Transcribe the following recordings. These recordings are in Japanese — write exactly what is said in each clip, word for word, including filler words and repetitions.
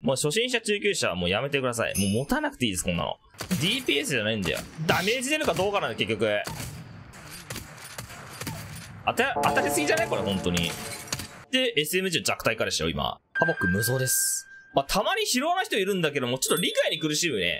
もう初心者中級者はもうやめてください。もう持たなくていいです、こんなの。ディーピーエス じゃないんだよ。ダメージ出るかどうかなんだ、結局。当た、当たりすぎじゃないこれ、本当に。で、エスエムジー の弱体化でしょ、今。ハボック無双です。まあ、たまに拾わない人いるんだけども、ちょっと理解に苦しむね。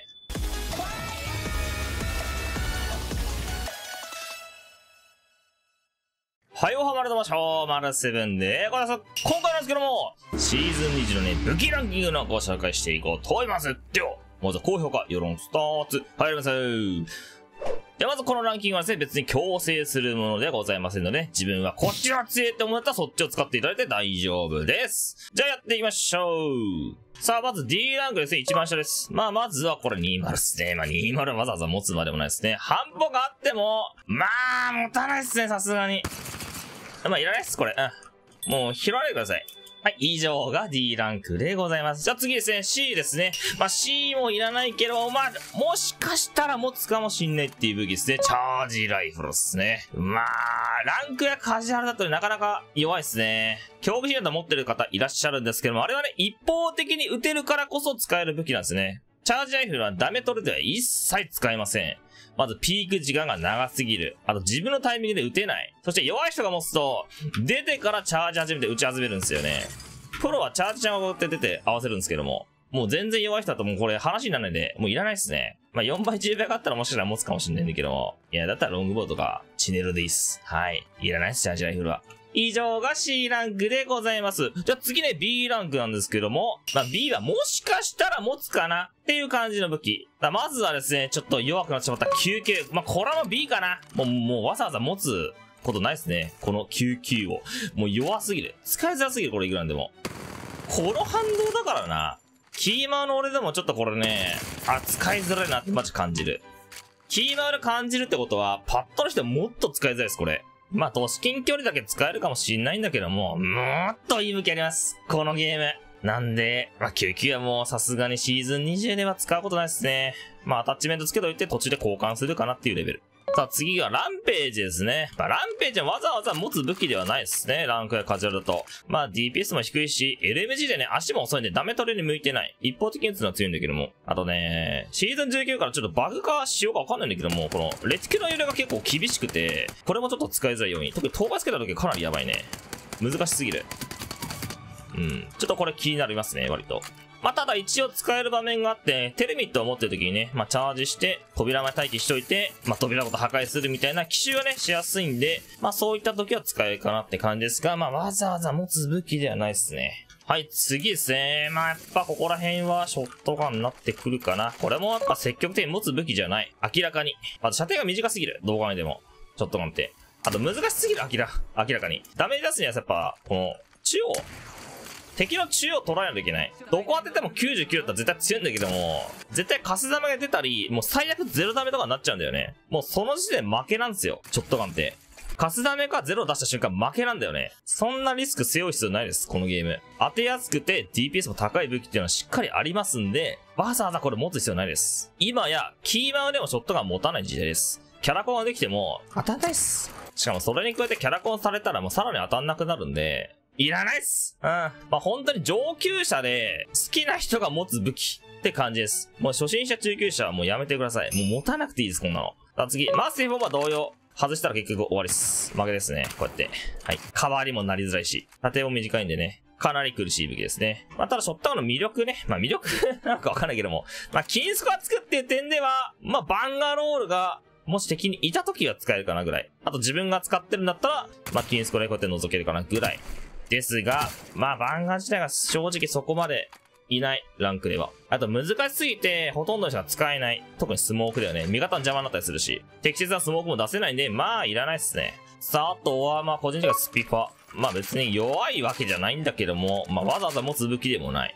はい、おはまるどましょう。マルセブンでございます。今回なんですけども、シーズンにじゅうのね、武器ランキングのご紹介していこうと思います。では、まずは高評価、世論スターツ、入ります。では、まずこのランキングはですね、別に強制するものではございませんので、自分はこっちが強いって思ったらそっちを使っていただいて大丈夫です。じゃあやっていきましょう。さあ、まず D ランクですね、一番下です。まあ、まずはこれにじゅうですね。まあ、にじゅうわざわざ持つまでもないですね。半歩があっても、まあ、持たないですね、さすがに。まあ、いらないっす、これ。うん。もう、拾わないでください。はい、以上が D ランクでございます。じゃあ次ですね、C ですね。まあ、C もいらないけど、まあ、もしかしたら持つかもしんないっていう武器ですね。チャージライフルですね。まあ、ランクやカジュアルだとなかなか弱いですね。恐怖心だと持ってる方いらっしゃるんですけども、あれはね、一方的に撃てるからこそ使える武器なんですね。チャージライフルはダメ取るでは一切使えません。まずピーク時間が長すぎる。あと自分のタイミングで撃てない。そして弱い人が持つと、出てからチャージ始めて撃ち始めるんですよね。プロはチャージちゃんをって出て合わせるんですけども、もう全然弱い人だともうこれ話にならないんで、もういらないですね。まあよんばいじゅうばいがあったらもしかしたら持つかもしれないんだけども、いやだったらロングボウとかチネルでいいっす。はい。いらないです、チャージライフルは。以上が C ランクでございます。じゃあ次ね、B ランクなんですけども、まあ B はもしかしたら持つかなっていう感じの武器。まずはですね、ちょっと弱くなってしまったきゅうきゅう。まあこれも B かな。もう、もうわざわざ持つことないですね。このきゅうきゅうを。もう弱すぎる。使いづらすぎる、これいくらんでも。この反動だからな。キーマウの俺でもちょっとこれね、あ、使いづらいなってマジ感じる。キーマウで感じるってことは、パッとの人はもっと使いづらいです、これ。まあ、都市近距離だけ使えるかもしんないんだけども、もっといい武器あります。このゲーム。なんで、まあ、きゅうきゅうはもうさすがにシーズンにじゅうでは使うことないですね。まあ、アタッチメントつけといて途中で交換するかなっていうレベル。さあ次がランページですね。まあ、ランページはわざわざ持つ武器ではないですね。ランクやカジュアルだと。まあ ディーピーエス も低いし、エルエムジー でね、足も遅いんでダメ取れに向いてない。一方的に打つのは強いんだけども。あとね、シーズンじゅうきゅうからちょっとバグ化しようかわかんないんだけども、このレティケの揺れが結構厳しくて、これもちょっと使いづらいように。特に討伐つけた時かなりやばいね。難しすぎる。うん。ちょっとこれ気になりますね、割と。まあ、ただ一応使える場面があって、テレミットを持ってる時にね、まあ、チャージして、扉前待機しといて、まあ、扉ごと破壊するみたいな奇襲はね、しやすいんで、まあ、そういった時は使えるかなって感じですが、まあ、わざわざ持つ武器ではないですね。はい、次ですね。まあ、やっぱここら辺はショットガンになってくるかな。これもやっぱ積極的に持つ武器じゃない。明らかに。あと射程が短すぎる。動画でも。ショットガンって。あと難しすぎる。明ら、明らかに。ダメージ出すにはやっぱ、この、中央。敵の中央を捉えないといけない。どこ当ててもきゅうじゅうきゅうだったら絶対強いんだけども、絶対カスダメが出たり、もう最悪ゼロダメとかになっちゃうんだよね。もうその時点で負けなんですよ。ショットガンって。カスダメかゼロ出した瞬間負けなんだよね。そんなリスク背負う必要ないです、このゲーム。当てやすくて ディーピーエス も高い武器っていうのはしっかりありますんで、わざわざこれ持つ必要ないです。今や、キーマウでもショットガン持たない時代です。キャラコンができても当たんないっす。しかもそれに加えてキャラコンされたらもうさらに当たんなくなるんで、いらないっす。うん。まあ、本当に上級者で好きな人が持つ武器って感じです。もう初心者中級者はもうやめてください。もう持たなくていいです、こんなの。さあ次、マースティフォーは同様。外したら結局終わりっす。負けですね。こうやって。はい。代わりもなりづらいし。縦も短いんでね。かなり苦しい武器ですね。まあ、ただショットガンの魅力ね。まあ、魅力なんかわかんないけども。まあ、金スコアつくっていう点では、まあ、バンガロールが、もし敵にいた時は使えるかなぐらい。あと自分が使ってるんだったら、まあ、金スコアでこうやって覗けるかなぐらい。ですが、まあ、バンガー自体が正直そこまでいない、ランクでは。あと難しすぎて、ほとんどの人が使えない。特にスモークだよね。味方の邪魔になったりするし。適切なスモークも出せないんで、まあ、いらないっすね。さあ、あとは、まあ、個人的にはスピファ。まあ別に弱いわけじゃないんだけども、まあわざわざ持つ武器でもない。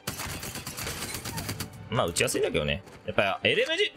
まあ打ちやすいんだけどね。やっぱり エルエムジー って、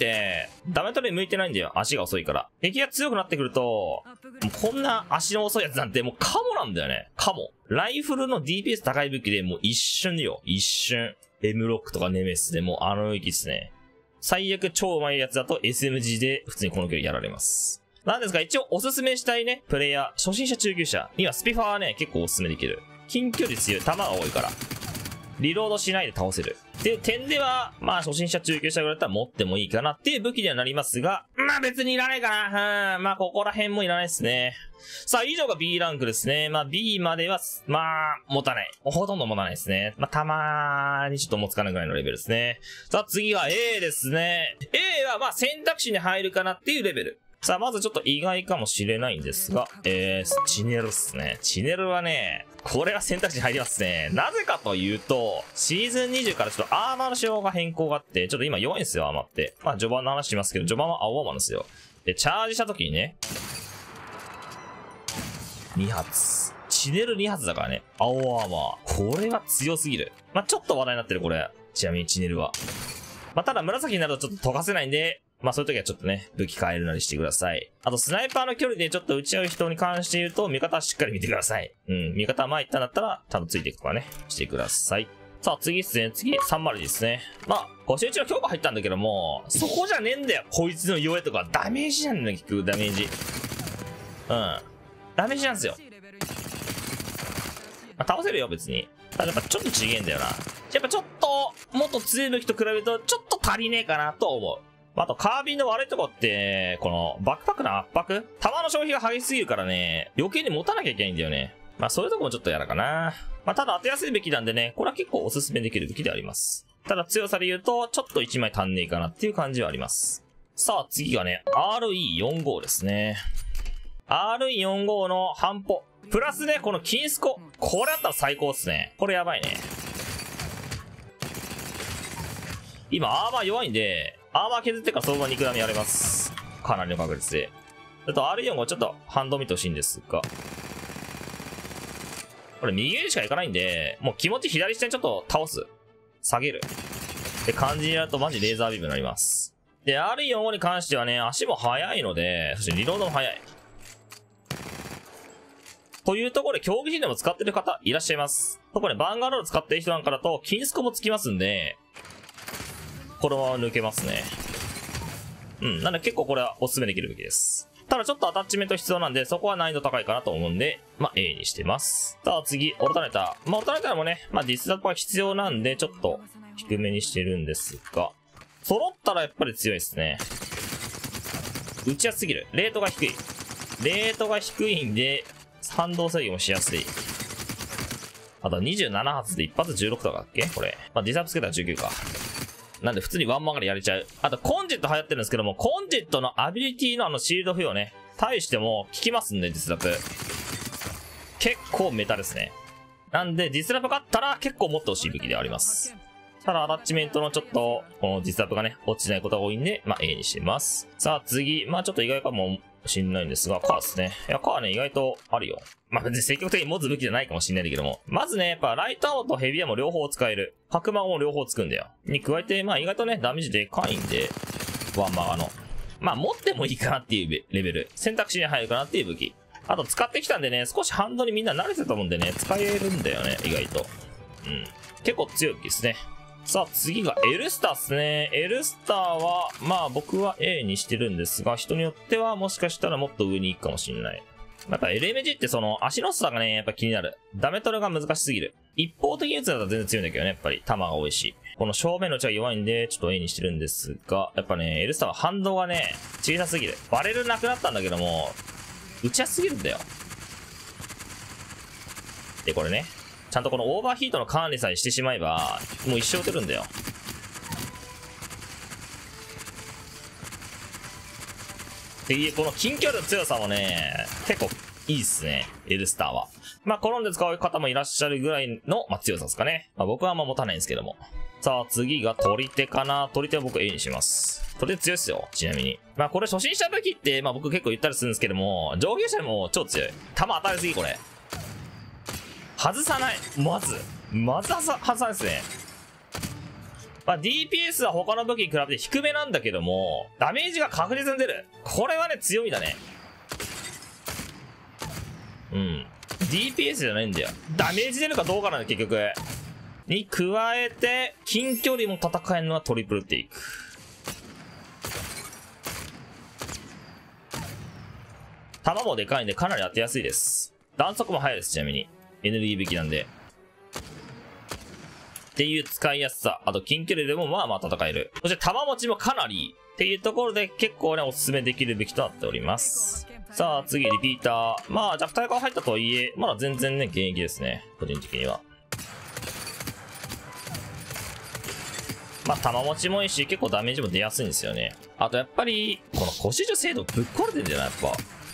ダメ取り向いてないんだよ。足が遅いから。敵が強くなってくると、もうこんな足の遅いやつなんてもうカモなんだよね。カモ。ライフルの ディーピーエス 高い武器でもう一瞬よ。一瞬。エムロックとかネメスでもうあの域っすね。最悪超うまいやつだと エスエムジー で普通にこの距離やられます。なんですが一応おすすめしたいね、プレイヤー、初心者中級者にはスピファーはね、結構おすすめできる。近距離強い、弾が多いから。 リロードしないで倒せる。っていう点では、まあ初心者中級者ぐらいだったら持ってもいいかなっていう武器にはなりますが、まあ別にいらないかな。うん、まあここら辺もいらないですね。さあ、以上が B ランクですね。まあ B までは、まあ、持たない。ほとんど持たないですね。まあたまーにちょっと持つかなぐらいのレベルですね。さあ次は A ですね。A はまあ選択肢に入るかなっていうレベル。さあ、まずちょっと意外かもしれないんですが、えー、チネルっすね。チネルはね、これは選択肢に入りますね。なぜかというと、シーズンにじゅうからちょっとアーマーの仕様が変更があって、ちょっと今弱いんですよ、アーマーって。まあ、序盤の話しますけど、序盤は青アーマーなんですよ。で、チャージした時にね、に発。チネルに発だからね、青アーマー。これは強すぎる。まあ、ちょっと話題になってる、これ。ちなみにチネルは。まあ、ただ紫になるとちょっと溶かせないんで、まあそういう時はちょっとね、武器変えるなりしてください。あと、スナイパーの距離でちょっと撃ち合う人に関して言うと、味方はしっかり見てください。うん。味方は前行ったんだったら、ちゃんとついていくとかね、してください。さあ、次ですね。次、さんまるですね。まあ、星打ちの強化入ったんだけども、そこじゃねえんだよ。こいつの弱いとか、ダメージなんだよ、結局、ダメージ。うん。ダメージなんですよ。まあ、倒せるよ、別に。ただやっぱちょっと違えんだよな。やっぱちょっと、もっと強い武器と比べると、ちょっと足りねえかなと思う。あと、カービンの悪いとこって、この、バックパックの圧迫弾の消費が激しすぎるからね、余計に持たなきゃいけないんだよね。まあ、そういうとこもちょっとやらかな。まあ、ただ当てやすい武器なんでね、これは結構おすすめできる武器であります。ただ強さで言うと、ちょっといちまい足んねえかなっていう感じはあります。さあ、次がね、アールイーよんじゅうご ですね。アールイーよんじゅうご の半歩。プラスね、この金スコ。これだったら最高っすね。これやばいね。今、アーマー弱いんで、アーマー削ってからそのまま肉ダメやれます。かなりの確率で。あと アールよんじゅうご ちょっとハンド見てほしいんですが。これ右上しかいかないんで、もう気持ち左下にちょっと倒す。下げる。って感じになるとマジレーザービームになります。で、アールよんじゅうご に関してはね、足も速いので、そしてリロードも速い。というところで競技陣でも使ってる方いらっしゃいます。特にバンガロール使ってる人なんかだと、金スコもつきますんで、このまま抜けますね。うん。なんで結構これはおすすめできるべきです。ただちょっとアタッチメント必要なんで、そこは難易度高いかなと思うんで、まあ A にしてます。さあ次、オルタネーター。まあオルタネーターもね、まあディスラップは必要なんで、ちょっと低めにしてるんですが、揃ったらやっぱり強いですね。打ちやすすぎる。レートが低い。レートが低いんで、反動制御もしやすい。あとにじゅうなな発で一発じゅうろくとかだっけこれ。まあディスラップつけたらじゅうきゅうか。なんで普通にワンマンからやれちゃう。あとコンジェット流行ってるんですけども、コンジェットのアビリティのあのシールド付与ね、対しても効きますんで、ディスラップ。結構メタですね。なんでディスラップがあったら結構持ってほしい武器ではあります。ただアタッチメントのちょっと、このディスラップがね、落ちないことが多いんで、まあ A にしてます。さあ次、まあちょっと意外かもしんないんですが、カーですね。いや、カーね、意外とあるよ。まあ別に積極的に持つ武器じゃないかもしんないんだけども。まずね、やっぱライトアーモとヘビーアーも両方使える。角マガも両方つくんだよ。に加えて、まあ意外とね、ダメージでかいんで、ワンマガの。まあ持ってもいいかなっていうレベル。選択肢に入るかなっていう武器。あと使ってきたんでね、少しハンドにみんな慣れてたと思うんでね、使えるんだよね、意外と。うん。結構強い武器ですね。さあ次がエルスターですね。エルスターは、まあ僕は A にしてるんですが、人によってはもしかしたらもっと上に行くかもしれない。やっぱ エルエムジー ってその足の差がね、やっぱ気になる。ダメトレが難しすぎる。一方的に打つだったら全然強いんだけどね、やっぱり弾が多いし。この正面の打ちは弱いんで、ちょっと A にしてるんですが、やっぱね、エルスターは反動がね、小さすぎる。バレルなくなったんだけども、打ちやすすぎるんだよ。で、これね。ちゃんとこのオーバーヒートの管理さえしてしまえば、もう一生打てるんだよ。っていう、この近距離の強さもね、結構いいっすね。エルスターは。まあ、転んで使う方もいらっしゃるぐらいの、まあ、強さですかね。まあ、僕はあんま持たないんですけども。さあ、次が取り手かな。取り手は僕 A にします。取り手強いっすよ。ちなみに。まあ、これ初心者武器って、まあ僕結構言ったりするんですけども、上級者でも超強い。弾当たりすぎ、これ。外さない。まず。まず外さないですね。まあ、ディーピーエス は他の武器に比べて低めなんだけども、ダメージが確実に出る。これはね、強みだね。うん。ディーピーエス じゃないんだよ。ダメージ出るかどうかなんだ、結局。に加えて、近距離も戦えるのはトリプルテイク。弾もでかいんでかなり当てやすいです。弾速も速いです、ちなみに。エネルギー武器なんで。 っていう使いやすさ。あと近距離でもまあまあ戦える。そして弾持ちもかなりいい。っていうところで結構ね、おすすめできるべきとなっております。さあ、次、リピーター。まあ、弱体化入ったとはいえ、まだ全然ね、現役ですね。個人的には。まあ、弾持ちもいいし、結構ダメージも出やすいんですよね。あと、やっぱり、この腰銃精度ぶっ壊れてんじゃないやっ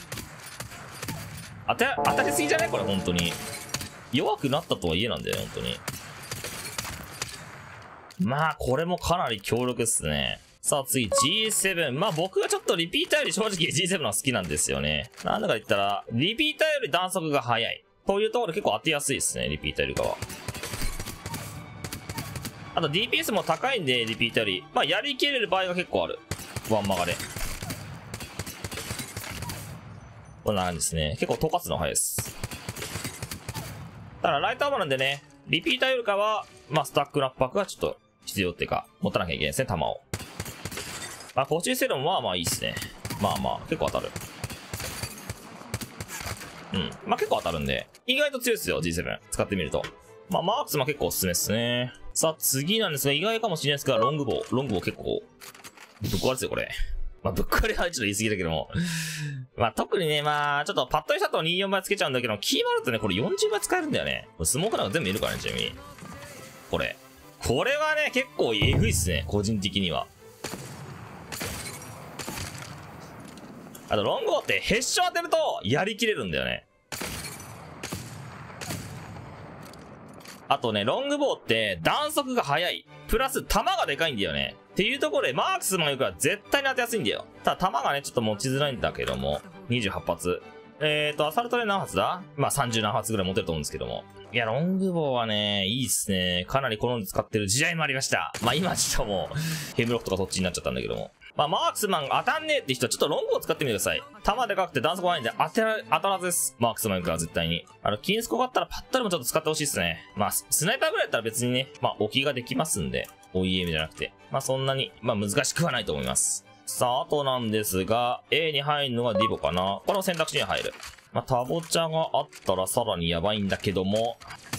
ぱ。当た、当たりすぎじゃないこれ、本当に。弱くなったとはいえなんだよね、本当に。まあ、これもかなり強力っすね。さあ次 ジーセブン。まあ僕はちょっとリピーターより正直 ジーセブン は好きなんですよね。なんだか言ったら、リピーターより弾速が速い。というところで結構当てやすいですね、リピーターよりかは。あと ディーピーエス も高いんで、リピーターより。まあやりきれる場合が結構ある。ワンマガで。こんな感じですね。結構溶かすの早いです。だからライトアーマーなんでね、リピーターよりかは、まあスタックナップパックがちょっと必要っていうか、持たなきゃいけないですね、弾を。まあ、コチューセルもまあまあいいっすね。まあまあ、結構当たる。うん。まあ結構当たるんで、意外と強いっすよ、ジーセブン。使ってみると。まあ、マークスも結構おすすめっすね。さあ、次なんですが、意外かもしれないですが、ロングボウ。ロングボウ結構、ぶっ壊れですよ、これ。まあ、ぶっ壊れはちょっと言い過ぎだけども。まあ、特にね、まあ、ちょっとパッとしたとにじゅうよんばいつけちゃうんだけど、キーマルとね、これよんじゅうばい使えるんだよね。スモークなんか全部いるからね、ちなみに。これ。これはね、結構エグいっすね、個人的には。あと、ロングボウってヘッション当てるとやりきれるんだよね。あとね、ロングボウって弾速が速い。プラス弾がでかいんだよね。っていうところでマークスも言うから絶対に当てやすいんだよ。ただ弾がね、ちょっと持ちづらいんだけども。にじゅうはちぱつ。えーと、アサルトで何発だ？まあさんじゅう何発ぐらい持てると思うんですけども。いや、ロングボウはね、いいっすね。かなり好んで使ってる時代もありました。まあ今ちょっともう、ヘムロックとかそっちになっちゃったんだけども。まあ、マークスマン当たんねえって人はちょっとロングを使ってみてください。弾でかくて弾速ないんで当てら、当たらずです。マークスマンから絶対に。あの、金スコがあったらパッタリもちょっと使ってほしいですね。まあ、スナイパーぐらいだったら別にね、まあ、置きができますんで。オーイーエム じゃなくて。まあ、そんなに、まあ、難しくはないと思います。さあ、あとなんですが、A に入るのがディボかな。これも選択肢に入る。まあ、タボチャがあったらさらにやばいんだけども。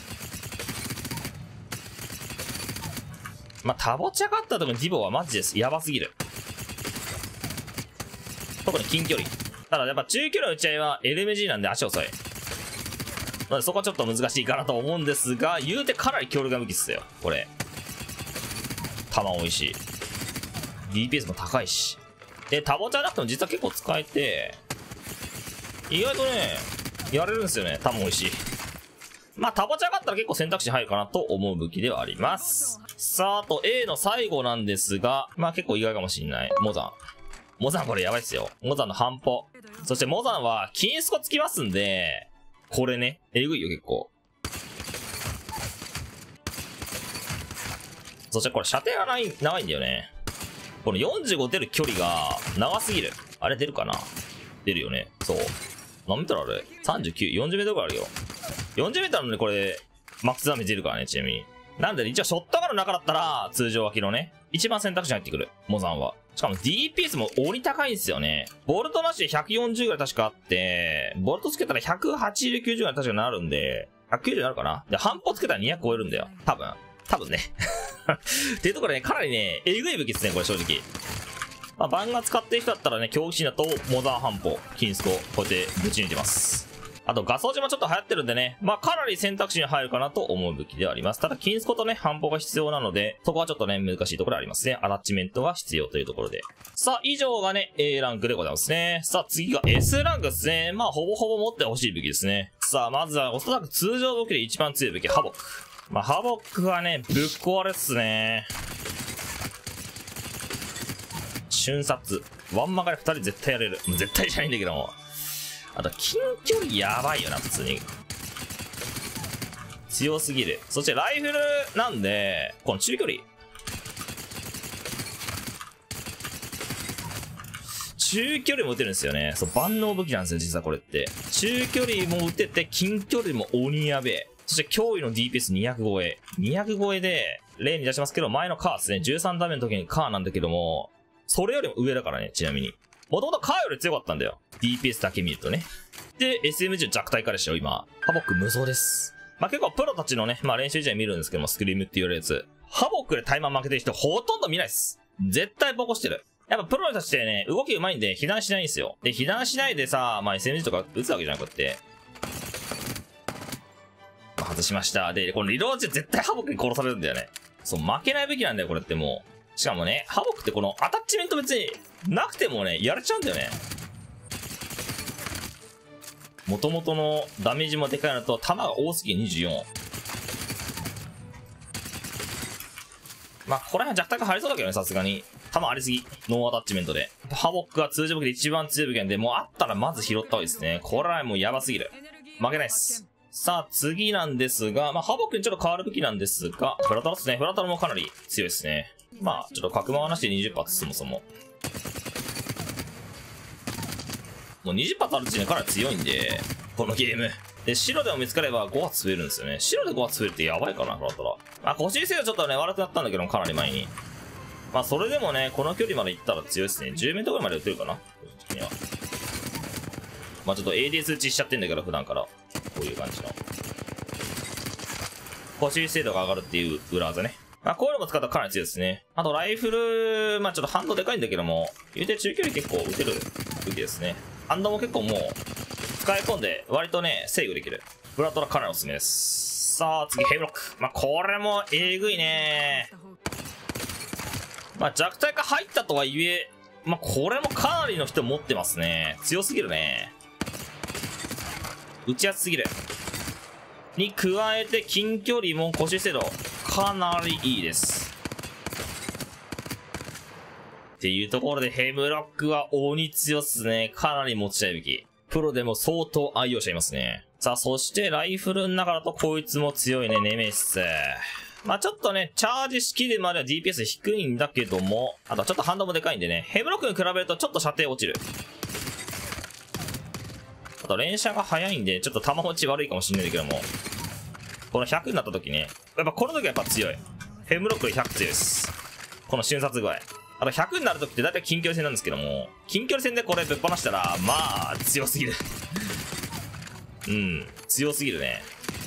まあ、タボチャがあった時のディボはマジです。やばすぎる。特に近距離。ただやっぱ中距離の打ち合いは エルエムジー なんで足遅い。なのでそこはちょっと難しいかなと思うんですが、言うてかなり強力な武器っすよ。これ。弾多いし。ディーピーエス も高いし。で、タボチャなくても実は結構使えて、意外とね、やれるんですよね。弾多いし。まあ、タボチャがあったら結構選択肢入るかなと思う武器ではあります。さあ、あと A の最後なんですが、まあ結構意外かもしんない。モザン。モザンこれやばいっすよ。モザンの半歩。そしてモザンは金スコつきますんで、これね、えぐいよ結構。そしてこれ射程がない、長いんだよね。このよんじゅうご出る距離が長すぎる。あれ出るかな？出るよね。そう。何メートルある？ さんじゅうきゅう、よんじゅうメートルぐらいあるよ。よんじゅうメートルのね、これ、マックスダメージ出るからね、ちなみに。なんで、一応ショットガンの中だったら、通常脇のね、一番選択肢に入ってくる。モザンは。しかも ディーピーエス も折り高いんですよね。ボルトなしでひゃくよんじゅうぐらい確かあって、ボルトつけたらひゃくはちじゅう、きゅうじゅうぐらい確かなるんで、ひゃくきゅうじゅうになるかな。で、半歩つけたらにひゃく超えるんだよ。多分。多分ね。っていうところでね、かなりね、えぐい武器ですね、これ正直。まあ、バンが使ってる人だったらね、恐怖心だと、モザン半歩、金スコ、こうやってぶち抜いてます。あと、ガソジもちょっと流行ってるんでね、まあ、かなり選択肢に入るかなと思う武器ではあります。ただ、金スコとね、半歩が必要なので、そこはちょっとね、難しいところありますね。アタッチメントが必要というところで。さあ、以上がね、A ランクでございますね。さあ、次が S ランクですね。まあ、ほぼほぼ持ってほしい武器ですね。さあ、まずは、おそらく通常武器で一番強い武器、ハボック。まあ、ハボックはね、ぶっ壊れっすね。瞬殺。ワンマガで二人絶対やれる。もう絶対じゃないんだけども。あと、近距離やばいよな、普通に。強すぎる。そしてライフルなんで、この中距離。中距離も撃てるんですよね。そう、万能武器なんですよ、実はこれって。中距離も撃てて、近距離も鬼やべえ。そして驚異の ディーピーエスにひゃく 超え。にひゃく超えで、例に出しますけど、前のカーですね。じゅうさんダメの時にカーなんだけども、それよりも上だからね、ちなみに。もともとカーより強かったんだよ。ディーピーエス だけ見るとね。で、エスエムジー の弱体化でしょ、今。ハボック無双です。 まあ、結構プロたちのね、まあ、練習試合見るんですけども、スクリームって言われるやつ。ハボックでタイマー負けてる人ほとんど見ないっす。絶対ボコしてる。やっぱプロたちってね、動き上手いんで被弾しないんですよ。で、被弾しないでさ、まあ、エスエムジー とか撃つわけじゃなくって。まあ、外しました。で、このリロード中絶対ハボックに殺されるんだよね。そう、負けないべきなんだよ、これってもう。しかもね、ハボックってこのアタッチメント別になくてもね、やれちゃうんだよね。元々のダメージもでかいのと、弾が多すぎにじゅうよん。まあ、ここら辺は弱体が入りそうだけどね、さすがに。弾ありすぎ。ノーアタッチメントで。ハボックは通常武器で一番強い武器なんで、もうあったらまず拾った方がいいですね。これはもうやばすぎる。負けないっす。さあ、次なんですが、まあ、ハボックにちょっと変わる武器なんですが、フラタロですね。フラタロもかなり強いですね。まあ、ちょっと角回なしでにじゅっ発、そもそも。もうにじゅっ発あるうちにかなり強いんで、このゲーム。で、白でも見つかればご発増えるんですよね。白でご発増えるってやばいかな、フラタロ。まあ、腰精度ちょっとね、悪くなったんだけど、かなり前に。まあ、それでもね、この距離まで行ったら強いですね。じゅうメートルぐらいまで撃てるかな、個人的には。まあ、ちょっと エーディーエス 打ちしちゃってんだけど、普段から。こういう感じの。腰精度が上がるっていう裏技ね。まあ、こういうのも使ったらかなり強いですね。あと、ライフル、まあ、ちょっとハンドでかいんだけども、言うて中距離結構撃てる武器ですね。ハンドも結構もう、使い込んで、割とね、制御できる。フラトラかなりおすすめです。さあ、次、ヘイブロック。まあ、これもえぐいね。まあ、弱体化入ったとはいえ、まあ、これもかなりの人持ってますね。強すぎるね。打ちやすすぎる。に加えて、近距離も腰精度、かなりいいです。っていうところで、ヘブロックは鬼強っすね。かなり持ちたい武器。プロでも相当愛用者いますね。さあ、そしてライフルの中だとこいつも強いね、ネメシス。まあちょっとね、チャージしきるまでは ディーピーエス 低いんだけども、あとちょっとハンドもでかいんでね、ヘブロックに比べるとちょっと射程落ちる。あと連射が早いんで、ちょっと弾持ち悪いかもしれないけども、このひゃくになった時ね、やっぱこの時はやっぱ強い。ヘブロックでひゃく強いです。この瞬殺具合。あとひゃくになる時って大体近距離戦なんですけども、近距離戦でこれぶっ放したら、まあ、強すぎる。うん、強すぎるね。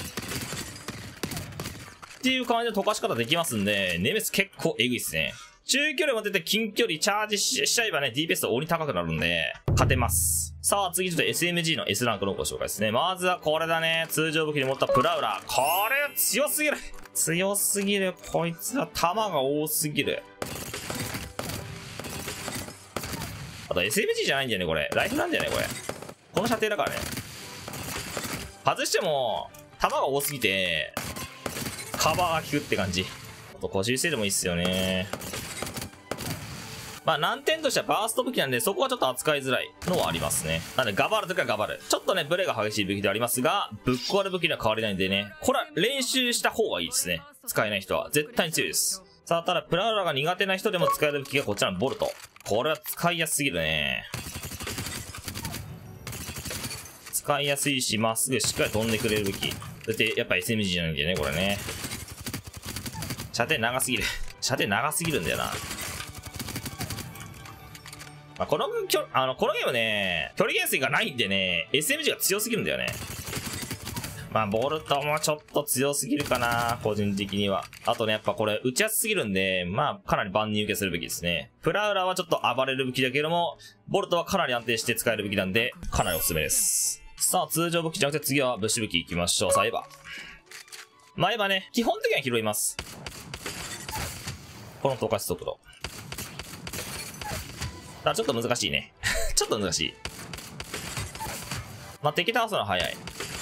っていう感じの溶かし方できますんで、ネメス結構エグいっすね。中距離も出て近距離チャージ し, しちゃえばね、ディーピーエス 鬼高くなるんで、勝てます。さあ、次ちょっと エスエムジー の S ランクのご紹介ですね。まずはこれだね。通常武器に持ったプラウラ。これ強すぎる。強すぎる。こいつは弾が多すぎる。あと エスエムジー じゃないんだよね、これ。ライフなんだよね、これ。この射程だからね。外しても、弾が多すぎて、カバーが効くって感じ。あと、腰精度もいいっすよね。まあ、難点としてはバースト武器なんで、そこはちょっと扱いづらいのはありますね。なんで、ガバるときはガバる。ちょっとね、ブレが激しい武器ではありますが、ぶっ壊れ武器には変わりないんでね。これは練習した方がいいですね。使えない人は。絶対に強いです。さあ、ただ、プラウラが苦手な人でも使える武器がこちらのボルト。これは使いやすすぎるね。使いやすいし、まっすぐしっかり飛んでくれる武器。だって、やっぱ エスエムジー じゃないんだよね、これね。射程長すぎる。射程長すぎるんだよな。まあ、この、あの、このゲームね、距離減衰がないんでね、エスエムジー が強すぎるんだよね。まあ、ボルトもちょっと強すぎるかな、個人的には。あとね、やっぱこれ、打ちやすすぎるんで、まあ、かなり万人受けするべきですね。プラウラはちょっと暴れる武器だけども、ボルトはかなり安定して使える武器なんで、かなりおすすめです。さあ、通常武器じゃなくて次は物資武器行きましょう。さあ、エヴァ。まあ、エヴァね、基本的には拾います。この透過速度。ただちょっと難しいね。ちょっと難しい。まあ、敵倒すのは早い。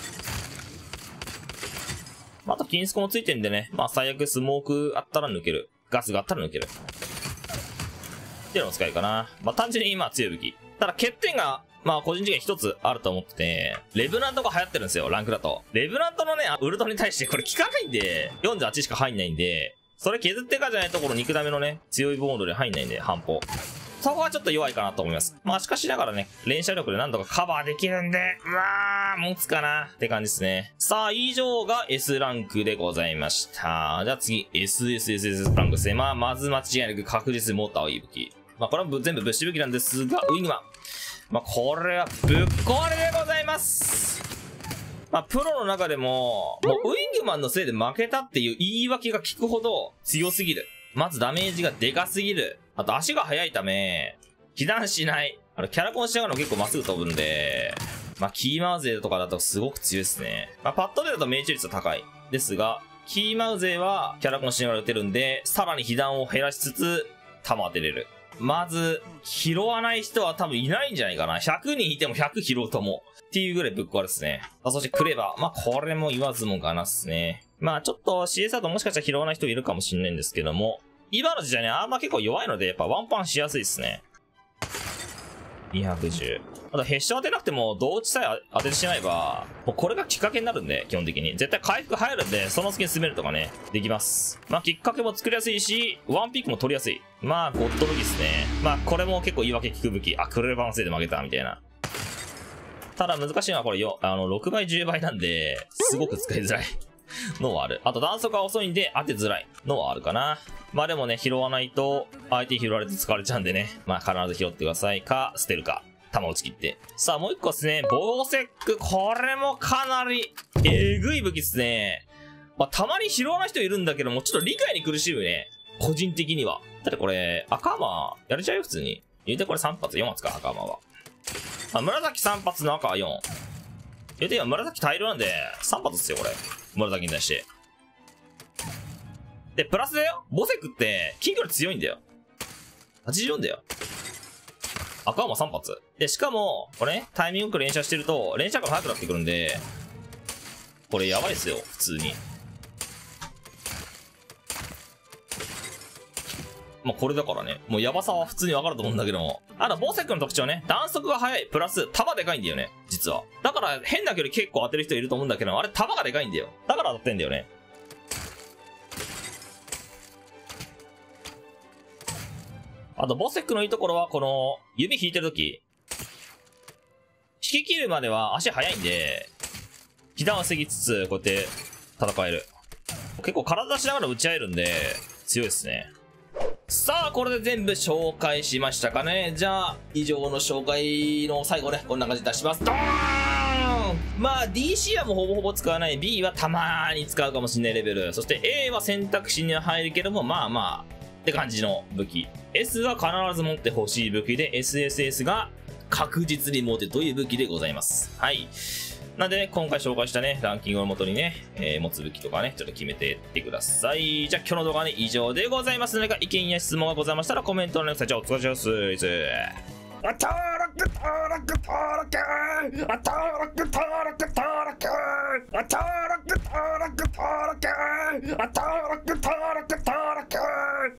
まあ、あと金スコもついてんでね。まあ、最悪スモークあったら抜ける。ガスがあったら抜ける。っていうのも使えるかな。まあ、単純に今強い武器。ただ欠点が、まあ、個人的に一つあると思ってて、レブラントが流行ってるんですよ、ランクだと。レブラントのね、ウルトに対してこれ効かないんで、よんじゅうはちしか入んないんで、それ削ってからじゃないところ肉ダメのね、強いボードで入んないんで、半歩。そこはちょっと弱いかなと思います。まあしかしながらね、連射力で何とかカバーできるんで、まあ、持つかなって感じですね。さあ、以上が S ランクでございました。じゃあ次、エスエスエスエス ランクですね。まあ、まず間違いなく確実に持った方がいい武器。まあ、これは全部物資武器なんですが、ウィングマン。まあ、これはぶっ壊れでございます。 まあ、プロの中でも、もうウィングマンのせいで負けたっていう言い訳が効くほど強すぎる。まずダメージがでかすぎる。あと足が速いため、被弾しない。あの、キャラコンしながらも結構まっすぐ飛ぶんで、まあ、キーマウ勢とかだとすごく強いですね。まあ、パッドでだと命中率は高い。ですが、キーマウ勢はキャラコンしながら撃てるんで、さらに被弾を減らしつつ、弾当てれる。まず、拾わない人は多分いないんじゃないかな。ひゃくにんいてもひゃく拾うと思う。っていうぐらいぶっ壊れですね。あ、そしてクレバー。まあ、これも言わずもがなっすね。まあ、ちょっと シーエス だともしかしたら拾わない人いるかもしれないんですけども、今の時代ね、あんま結構弱いので、やっぱワンパンしやすいですね。にひゃくじゅう。あと、ヘッション当てなくても、同値さえ当ててしまえば、もうこれがきっかけになるんで、基本的に。絶対回復入るんで、その隙に進めるとかね、できます。まあ、きっかけも作りやすいし、ワンピックも取りやすい。まあ、ゴッド武器ですね。まあ、これも結構言い訳効く武器。あ、クレバーのせいで負けた、みたいな。ただ難しいのはこれよ、あの、ろくばい、じゅうばいなんで、すごく使いづらいのはある。あと、弾速が遅いんで当てづらいのはあるかな。まあでもね、拾わないと、相手に拾われて疲れちゃうんでね。まあ必ず拾ってください。か、捨てるか。弾打ち切って。さあ、もう一個ですね。ボーセック。これもかなり、えぐい武器ですね。まあ、たまに拾わない人いるんだけども、ちょっと理解に苦しむね。個人的には。だってこれ、赤浜、やれちゃうよ、普通に。言うてこれさん発、よん発か、赤浜は。あ、紫さん発の赤はよん。言うて今、紫大量なんで、さん発ですよ、これ。紫に対して。で、プラスだよ。ボセックって、金魚より強いんだよ。はちじゅうよんだよ。赤もさん発。で、しかも、これね、タイミングよく連射してると、連射が速くなってくるんで、これやばいですよ、普通に。まあ、これだからね、もうやばさは普通にわかると思うんだけども。あと、ボーセックの特徴ね、弾速が速い、プラス、弾でかいんだよね、実は。だから、変な距離結構当てる人いると思うんだけど、あれ、弾がでかいんだよ。だから当たってんだよね。あと、ボセックのいいところは、この、指引いてるとき、引き切るまでは足速いんで、被弾を防ぎつつ、こうやって戦える。結構体出しながら打ち合えるんで、強いですね。さあ、これで全部紹介しましたかね。じゃあ、以上の紹介の最後ね、こんな感じで出します。ドーン！まあ、ディーシー はもうほぼほぼ使わない。B はたまーに使うかもしれないレベル。そして A は選択肢には入るけども、まあまあ、って感じの武器。S は必ず持ってほしい武器で、エスエスエス が確実に持てという武器でございます。はい。なんでね、今回紹介したね、ランキングをもとにね、えー、持つ武器とかね、ちょっと決めていってください。じゃあ今日の動画はね、以上でございます。何か意見や質問がございましたらコメントの連絡先をお願いします。登録、登録、登録、登録、登録、登録、登録、登録、登録、登録、登録、登録。